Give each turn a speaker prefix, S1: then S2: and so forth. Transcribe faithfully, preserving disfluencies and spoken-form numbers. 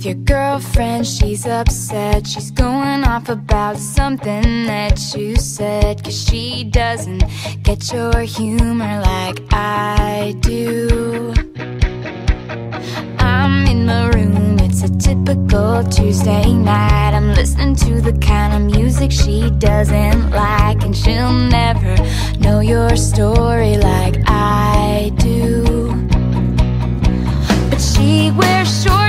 S1: your girlfriend, she's upset. She's going off about something that you said, 'cause she doesn't get your humor like I do. I'm in my room, it's a typical Tuesday night. I'm listening to the kind of music she doesn't like, and she'll never know your story like I do. But she wears short